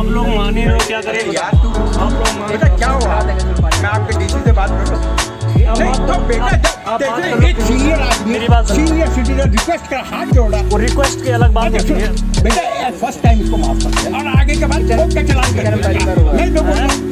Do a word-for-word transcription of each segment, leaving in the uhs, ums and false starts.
आप लोग मान ही रहे हो, क्या करें यार तू आप लोग बेटा क्या हुआ? मैं आपके डीसी से बात कर रहा हूँ। नहीं तो बेटा जब एक सीनियर आदमी मेरी बात सुनो। सीनियर सिटीजन रिक्वेस्ट कर हाथ जोड़ा, वो रिक्वेस्ट की अलग बात होती है बेटा फर्स्ट टाइम इसको माफ कर दे और आगे के बाद ठोक के चलान कर। नहीं तो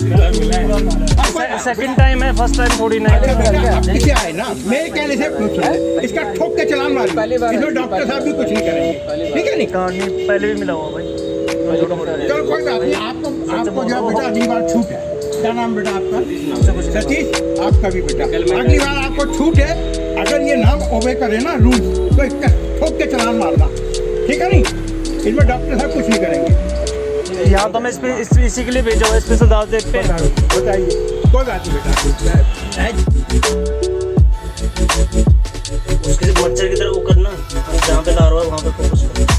सेकंड टाइम है, फर्स्ट टाइम थोड़ी ना है। अब क्या है ना, मेरे कहने से पूछ इसका ठोक के चलान मार, इसमें डॉक्टर साहब भी कुछ नहीं करेंगे, ठीक है नहीं? कहानी पहले भी मिला हुआ भाई, चलो कोई बात नहीं। आपको आपको जो बेटा अगली बार छूट है। क्या नाम बेटा आपका? सतीश। आपका भी बेटा अगली बार आपको छूट है, अगर ये नाम ओबे करे ना रूल तो इसका ठोक के चलान मारना, ठीक है नहीं? इसमें डॉक्टर साहब कुछ नहीं करेंगे। यहाँ तो मैं इस, इसी के लिए भेजा हुआ स्पेशल दावत देख पे। बताइए कोई बात नहीं बेटा। उसके मच्छर की तरह वो करना, जहाँ पे ला रहा है वहाँ पे फोकस करना।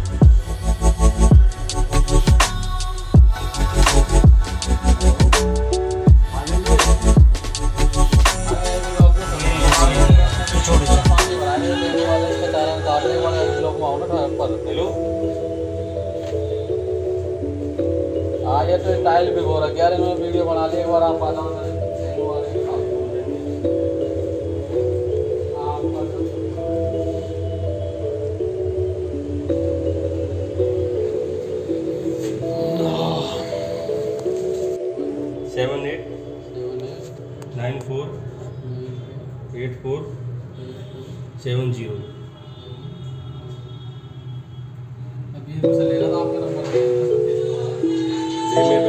हाँ ये तो स्टाइल भी हो रहा है यार, इन्होंने वीडियो बना ली। एक बार आप आ जाओ seven eight nine four eight four seven zero. अभी मुझसे ले रहा था आपका नंबर।